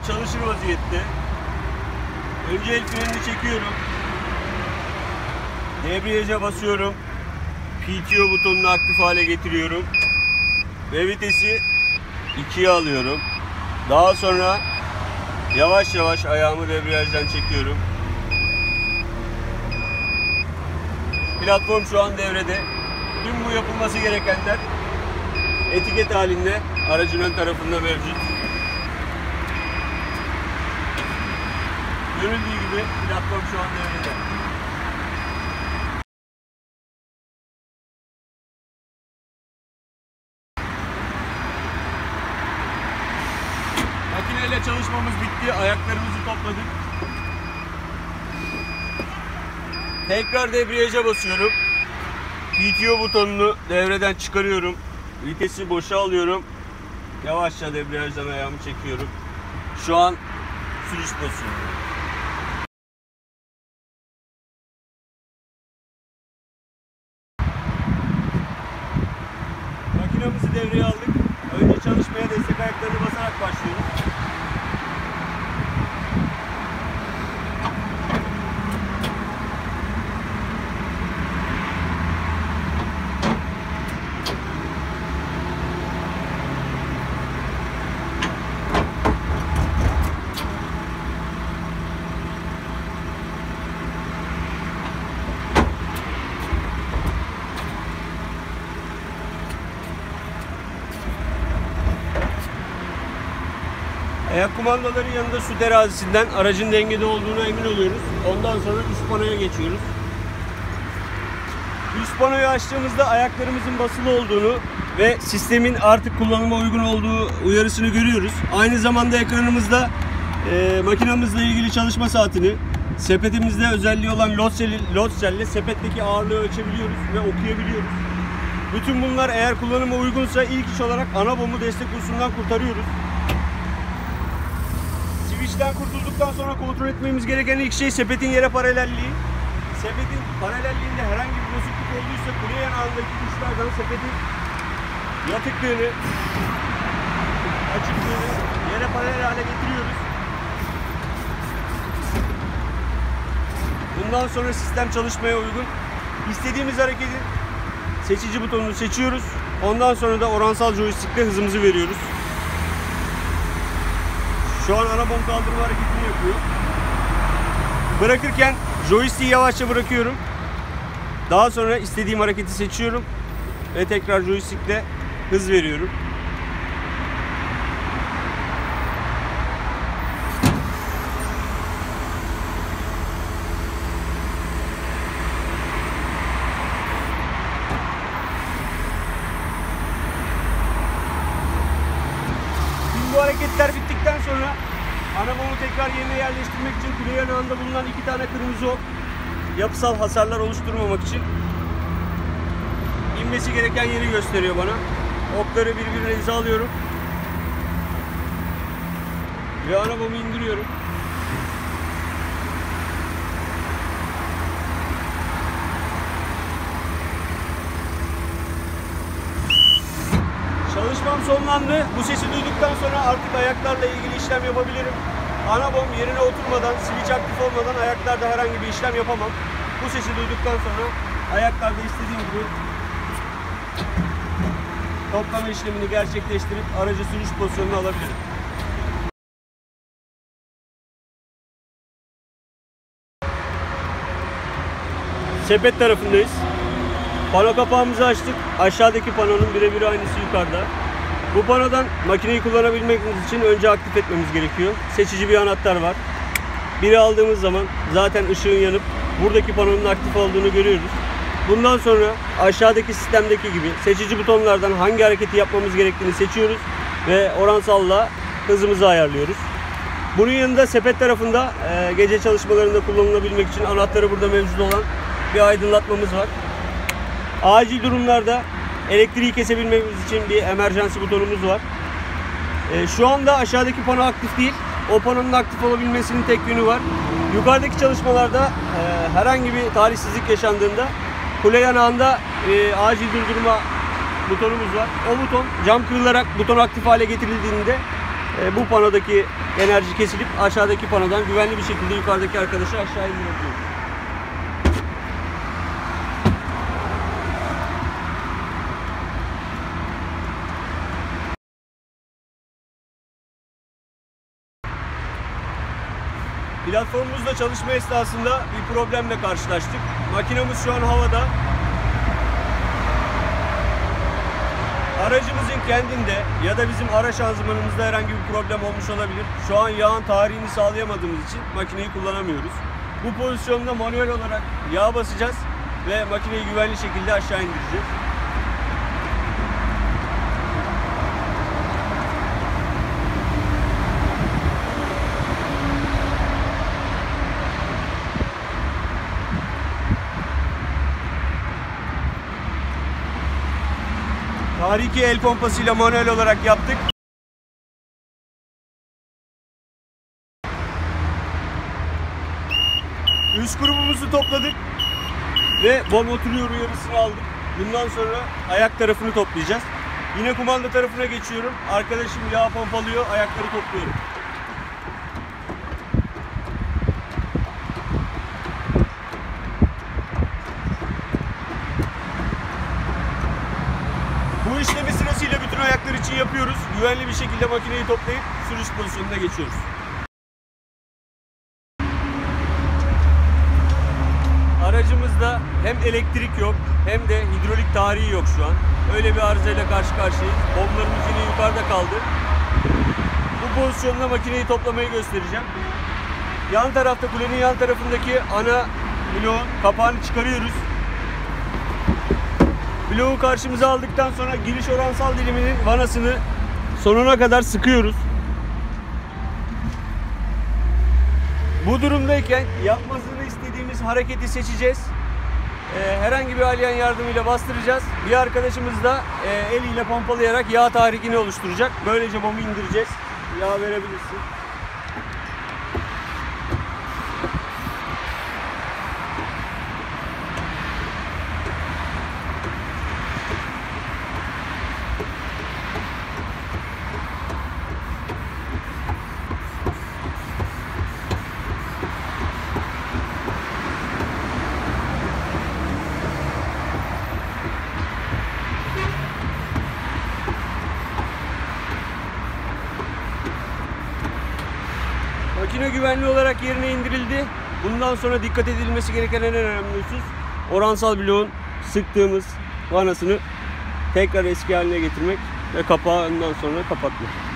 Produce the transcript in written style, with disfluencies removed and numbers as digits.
çalışır vaziyette. Önce el frenini çekiyorum. Debriyaja basıyorum. PTO butonunu aktif hale getiriyorum. Ve vitesi 2'ye alıyorum. Daha sonra yavaş yavaş ayağımı debriyajdan çekiyorum. Platform şu an devrede. Tüm bu yapılması gerekenler etiket halinde aracın ön tarafında mevcut. Görüldüğü gibi platform şu an devrede. Makineyle çalışmamız bitti. Ayaklarımızı topladık. Tekrar debriyaja basıyorum. PTO butonunu devreden çıkarıyorum. Vitesi boşa alıyorum. Yavaşça debriyajdan ayağımı çekiyorum. Şu an sürüş pozisyonu. Makinamızı devreye aldık. Önce çalışmaya destek ayaklarını basarak başlıyoruz. Ayak kumandaların yanında su terazisinden aracın dengede olduğuna emin oluyoruz. Ondan sonra üst panoya geçiyoruz. Üst panoyu açtığımızda ayaklarımızın basılı olduğunu ve sistemin artık kullanıma uygun olduğu uyarısını görüyoruz. Aynı zamanda ekranımızda makinamızla ilgili çalışma saatini, sepetimizde özelliği olan load cell'le sepetteki ağırlığı ölçebiliyoruz ve okuyabiliyoruz. Bütün bunlar eğer kullanıma uygunsa ilk iş olarak ana bomu destek kursundan kurtarıyoruz. Switch'ten kurtulduktan sonra kontrol etmemiz gereken ilk şey sepetin yere paralelliği. Sepetin paralelliğinde herhangi bir bozukluk olduysa kule yanağındaki tuşlardan sepetin yatıklığını, açıklığını yere paralel hale getiriyoruz. Bundan sonra sistem çalışmaya uygun. İstediğimiz hareketin seçici butonunu seçiyoruz. Ondan sonra da oransal joystick'le hızımızı veriyoruz. Şu an ana bom kaldırma hareketini yapıyor. Bırakırken joystick'i yavaşça bırakıyorum. Daha sonra istediğim hareketi seçiyorum ve tekrar joystick'le hız veriyorum. Bu hareketler bittikten sonra ana bomu tekrar yerine yerleştirmek için kule yanağında bulunan 2 tane kırmızı ok, yapısal hasarlar oluşturmamak için inmesi gereken yeri gösteriyor bana. Okları birbirine hizalıyorum ve ana bomu indiriyorum. Çalışmam sonlandı. Bu sesi duyduktan sonra artık ayaklarla ilgili işlem yapabilirim. Ana bom yerine oturmadan, switch aktif olmadan ayaklarda herhangi bir işlem yapamam. Bu sesi duyduktan sonra ayaklarda istediğim gibi toplama işlemini gerçekleştirip aracı sürüş pozisyonuna alabilirim. Sepet tarafındayız. Pano kapağımızı açtık. Aşağıdaki panonun birebir aynısı yukarıda. Bu panodan makineyi kullanabilmek için önce aktif etmemiz gerekiyor. Seçici bir anahtar var. Biri aldığımız zaman zaten ışığın yanıp buradaki panonun aktif olduğunu görüyoruz. Bundan sonra aşağıdaki sistemdeki gibi seçici butonlardan hangi hareketi yapmamız gerektiğini seçiyoruz ve oransalla hızımızı ayarlıyoruz. Bunun yanında sepet tarafında gece çalışmalarında kullanılabilmek için anahtarı burada mevcut olan bir aydınlatmamız var. Acil durumlarda elektriği kesebilmemiz için bir emergency butonumuz var. Şu anda aşağıdaki pano aktif değil. O panonun aktif olabilmesinin tek yönü var. Yukarıdaki çalışmalarda herhangi bir talihsizlik yaşandığında kule yanağında acil durdurma butonumuz var. O buton cam kırılarak buton aktif hale getirildiğinde Bu panodaki enerji kesilip aşağıdaki panodan güvenli bir şekilde yukarıdaki arkadaşı aşağı indirebiliyoruz. Platformumuzda çalışma esnasında bir problemle karşılaştık. Makinamız şu an havada. Aracımızın kendinde ya da bizim ara şanzımanımızda herhangi bir problem olmuş olabilir. Şu an yağın tarihini sağlayamadığımız için makineyi kullanamıyoruz. Bu pozisyonda manuel olarak yağ basacağız ve makineyi güvenli şekilde aşağı indireceğiz. Tahriki el pompasıyla manuel olarak yaptık. Üst grubumuzu topladık ve bol oturuyor uyarısını aldık. Bundan sonra ayak tarafını toplayacağız. Yine kumanda tarafına geçiyorum. Arkadaşım yağ pompalıyor, ayakları topluyorum. Bu işlemi sırasıyla bütün ayaklar için yapıyoruz. Güvenli bir şekilde makineyi toplayıp sürüş pozisyonuna geçiyoruz. Aracımızda hem elektrik yok hem de hidrolik tarihi yok şu an. Öyle bir arızayla karşı karşıyayız. Bomblarımız yine yukarıda kaldı. Bu pozisyonda makineyi toplamayı göstereceğim. Yan tarafta, kulenin yan tarafındaki ana bloğun kapağını çıkarıyoruz. Bloğu karşımıza aldıktan sonra giriş oransal diliminin vanasını sonuna kadar sıkıyoruz. Bu durumdayken yapmasını istediğimiz hareketi seçeceğiz. Herhangi bir alyan yardımıyla bastıracağız. Bir arkadaşımız da eliyle pompalayarak yağ tahrikini oluşturacak. Böylece bombu indireceğiz. Yağ verebilirsin. Makine güvenli olarak yerine indirildi. Bundan sonra dikkat edilmesi gereken en önemli husus oransal bloğun sıktığımız vanasını tekrar eski haline getirmek ve kapağı ondan sonra kapatmak.